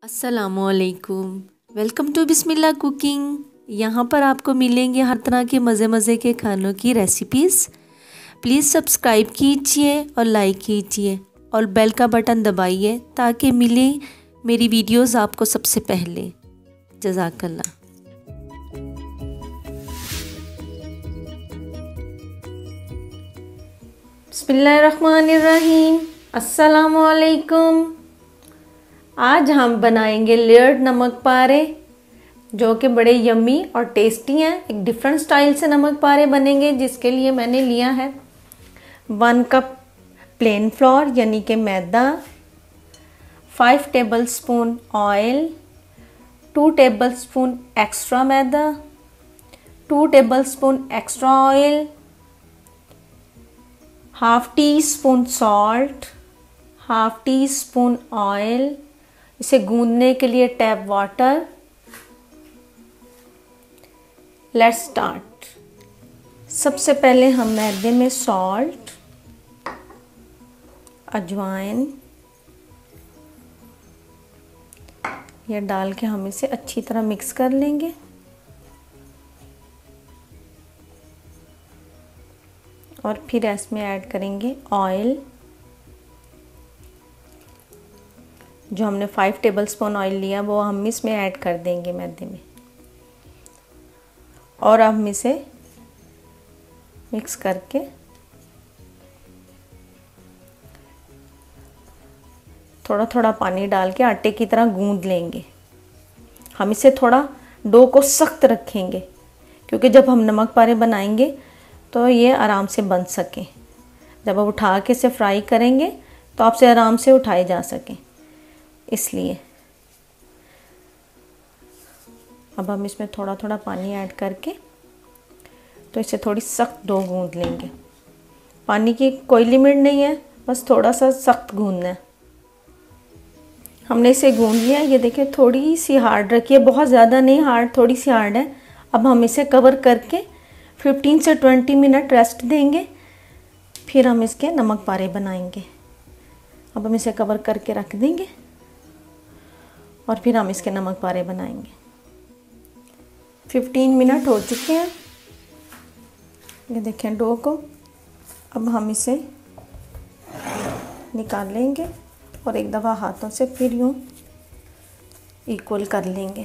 अस्सलामुअलैकुम। Welcome to Bismillah cooking. यहाँ पर आपको मिलेंगे हर तरह के मज़े के खानों की रेसिपीज़। प्लीज़ सब्सक्राइब कीजिए और लाइक कीजिए और बेल का बटन दबाइए ताकि मिले मेरी वीडियोस आपको सबसे पहले। जज़ाकल्लाह। बिस्मिल्लाहिर्रहमानिर्रहीम। अस्सलामुअलैकुम। आज हम बनाएंगे लेयर्ड नमक पारे जो कि बड़े यम्मी और टेस्टी हैं। एक डिफरेंट स्टाइल से नमक पारे बनेंगे जिसके लिए मैंने लिया है 1 कप प्लेन फ्लोर यानी कि मैदा, 5 टेबलस्पून ऑयल, 2 टेबलस्पून एक्स्ट्रा मैदा, 2 tablespoon extra oil, half teaspoon salt, half teaspoon oil, इसे गूंदने के लिए टैप वाटर। Let's start. सबसे पहले हम मैदे में सॉल्ट, अजवाइन ये डाल के हम इसे अच्छी तरह मिक्स कर लेंगे। और फिर इसमें ऐड करेंगे ऑयल जो हमने 5 टेबलस्पून ऑयल लिया वो हम इसमें ऐड कर देंगे मैदे में। और अब हम इसे मिक्स करके थोड़ा थोड़ा पानी डाल के आटे की तरह गूंद लेंगे। हम इसे थोड़ा डो को सख्त रखेंगे क्योंकि जब हम नमक पारे बनाएंगे तो ये आराम से बन सके। जब आप उठा के इसे फ्राई करेंगे तो आपसे आराम से उठाए जा सकें, इसलिए अब हम इसमें थोड़ा थोड़ा पानी ऐड करके तो इसे थोड़ी सख्त डो गूंद लेंगे। पानी की कोई लिमिट नहीं है, बस थोड़ा सा सख्त गूंदना है। हमने इसे गूंद लिया। ये देखिए थोड़ी सी हार्ड रखी है, बहुत ज़्यादा नहीं हार्ड, थोड़ी सी हार्ड है। अब हम इसे कवर करके 15 से 20 मिनट रेस्ट देंगे, फिर हम इसके नमक पारे बनाएंगे। अब हम इसे कवर करके रख देंगे और फिर हम इसके नमक पारे बनाएंगे। 15 मिनट हो चुके हैं। ये देखें डो को। अब हम इसे निकाल लेंगे और एक दफ़ा हाथों से फिर यूँ इक्वल कर लेंगे।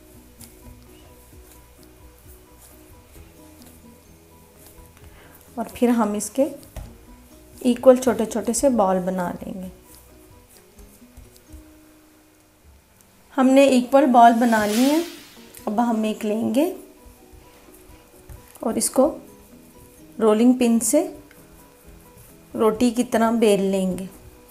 और फिर हम इसके इक्वल छोटे छोटे से बॉल बना लेंगे। हमने इक्वल बॉल बना ली है। अब हम एक लेंगे और इसको रोलिंग पिन से रोटी की तरह बेल लेंगे।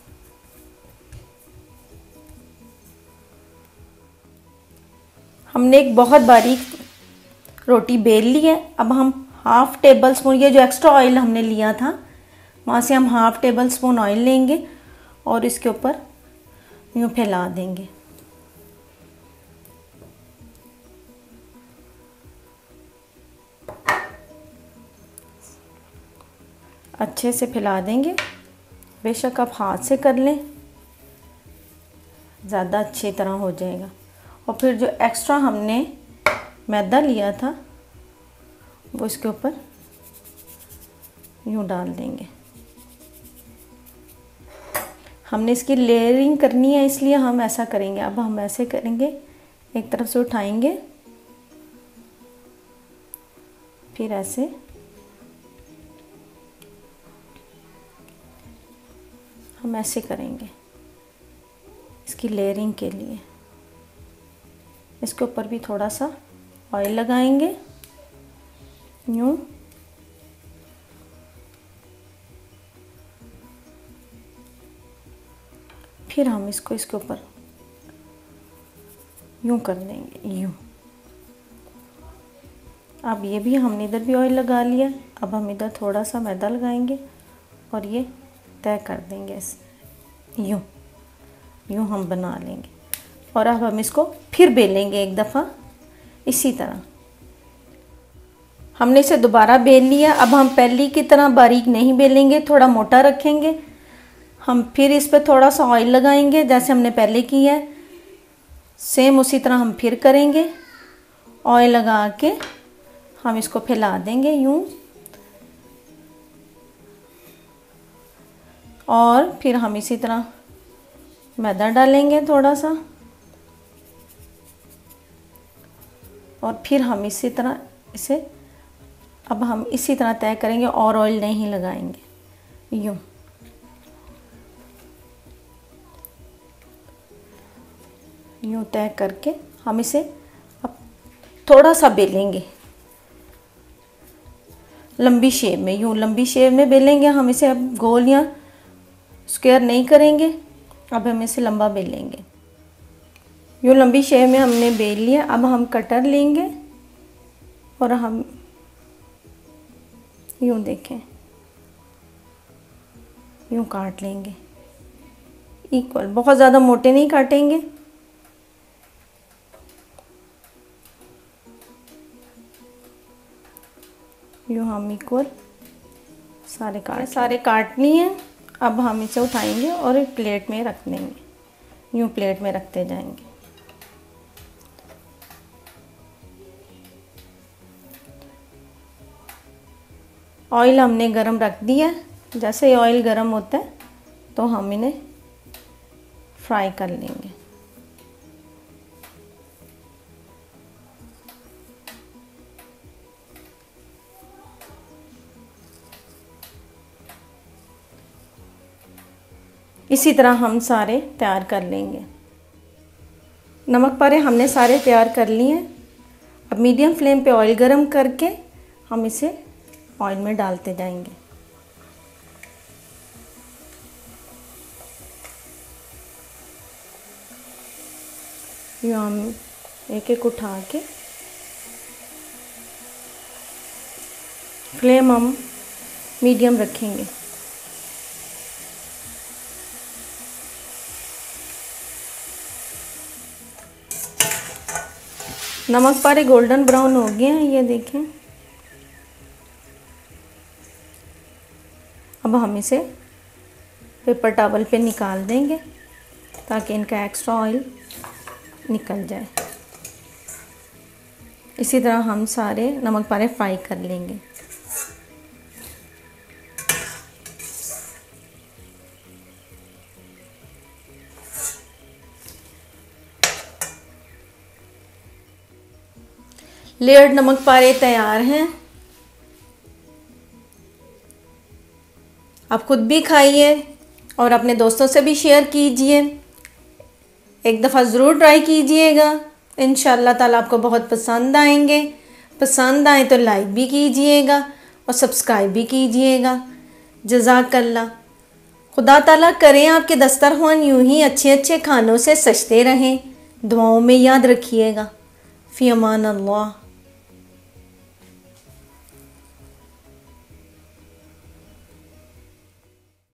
हमने एक बहुत बारीक रोटी बेल ली है। अब हम हाफ टेबल स्पून, ये जो एक्स्ट्रा ऑयल हमने लिया था वहाँ से हम हाफ टेबल स्पून ऑयल लेंगे और इसके ऊपर यूँ फैला देंगे। अच्छे से फैला देंगे। बेशक आप हाथ से कर लें, ज़्यादा अच्छी तरह हो जाएगा। और फिर जो एक्स्ट्रा हमने मैदा लिया था वो इसके ऊपर यूँ डाल देंगे। हमने इसकी लेयरिंग करनी है इसलिए हम ऐसा करेंगे। अब हम ऐसे करेंगे, एक तरफ से उठाएंगे, फिर ऐसे हम ऐसे करेंगे इसकी लेयरिंग के लिए। इसके ऊपर भी थोड़ा सा ऑयल लगाएंगे यूँ। फिर हम इसको इसके ऊपर यूँ कर देंगे यूँ। अब ये भी हमने इधर भी ऑयल लगा लिया। अब हम इधर थोड़ा सा मैदा लगाएंगे और ये तय कर देंगे यूँ यूँ हम बना लेंगे। और अब हम इसको फिर बेलेंगे एक दफ़ा इसी तरह। हमने इसे दोबारा बेल लिया। अब हम पहली की तरह बारीक नहीं बेलेंगे, थोड़ा मोटा रखेंगे। हम फिर इस पर थोड़ा सा ऑयल लगाएंगे जैसे हमने पहले किया है। सेम उसी तरह हम फिर करेंगे। ऑयल लगा के हम इसको फैला देंगे यूं, और फिर हम इसी तरह मैदा डालेंगे थोड़ा सा, और फिर हम इसी तरह इसे अब हम इसी तरह तय करेंगे और ऑयल नहीं लगाएंगे। यूं यूं तय करके हम इसे अब थोड़ा सा बेलेंगे लंबी शेप में, यूं लंबी शेप में बेलेंगे हम इसे। अब गोल या स्क्वायर नहीं करेंगे, अब हम इसे लंबा बेलेंगे। यूं लंबी शेप में हमने बेल लिया। अब हम कटर लेंगे और हम यूं देखें, यूं काट लेंगे इक्वल, बहुत ज़्यादा मोटे नहीं काटेंगे। यूं हम इक्वल सारे काटनी है। अब हम इसे उठाएंगे और एक प्लेट में रख देंगे, यूं प्लेट में रखते जाएंगे। ऑयल हमने गरम रख दिया। जैसे ही ऑयल गरम होता है तो हम इन्हें फ्राई कर लेंगे। इसी तरह हम सारे तैयार कर लेंगे। नमक पारे हमने सारे तैयार कर लिए। अब मीडियम फ्लेम पे ऑयल गरम करके हम इसे ऑयल में डालते जाएंगे। यूँ हम एक एक उठा के फ्लेम हम मीडियम रखेंगे। नमक पारे गोल्डन ब्राउन हो गए हैं, ये देखें। अब हम इसे पेपर टॉवल पे निकाल देंगे ताकि इनका एक्स्ट्रा ऑयल निकल जाए। इसी तरह हम सारे नमक पारे फ्राई कर लेंगे। लेयर्ड नमक पारे तैयार हैं। आप खुद भी खाइए और अपने दोस्तों से भी शेयर कीजिए। एक दफ़ा ज़रूर ट्राई कीजिएगा, इंशाअल्लाह ताला आपको बहुत पसंद आएंगे। पसंद आए तो लाइक भी कीजिएगा और सब्सक्राइब भी कीजिएगा। जज़ाकल्लाह। खुदा ताला करें आपके दस्तरख़्वान यूं ही अच्छे अच्छे खानों से सजते रहें। दुआओं में याद रखिएगा। फ़ी अमान अल्लाह।